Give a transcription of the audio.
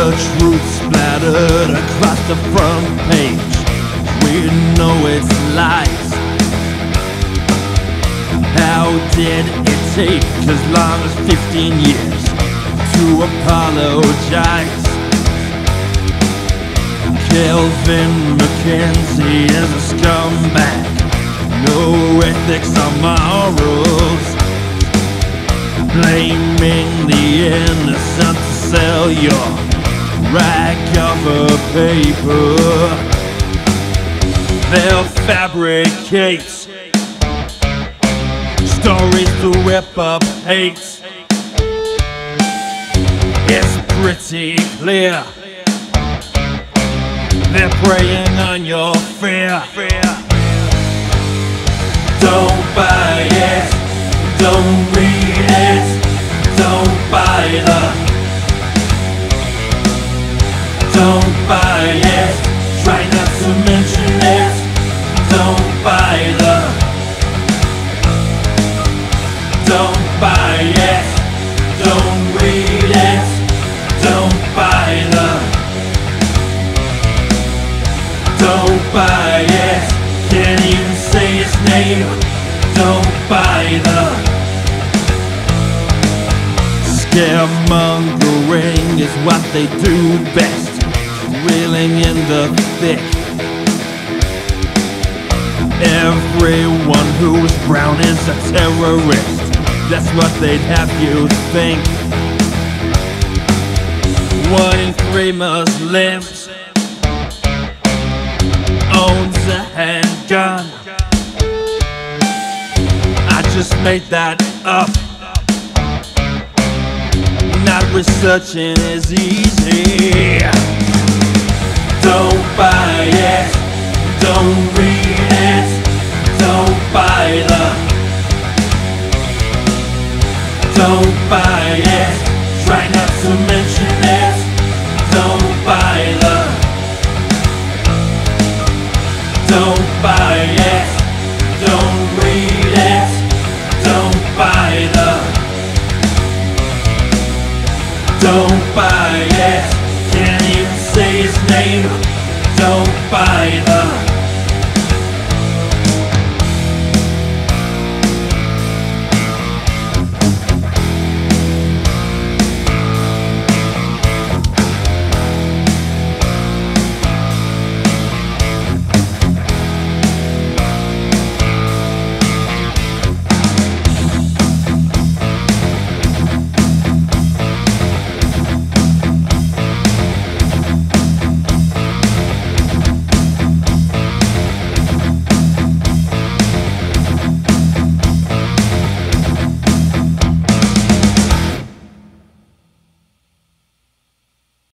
The truth splattered across the front page. We know it's lies. How did it take as long as 15 years to apologize? Kelvin McKenzie is a scumbag. No ethics or morals. Blaming the innocent to sell your rag cover paper. They'll fabricate stories to rip up hate. It's pretty clear they're preying on your fear. Don't buy it, don't read it, don't buy it, try not to mention it. Don't buy it, don't read it, don't buy it, can't even say his name. Don't buy scaremongering is what they do best. Reeling in the thick. Everyone who's brown is a terrorist. That's what they'd have you think. 1 in 3 Muslims owns a handgun. I just made that up. Not researching is easy. Don't buy it, don't read it, don't buy it, try not to mention it. Don't buy it, don't read it, don't buy it, can't even say his name. Don't buy it.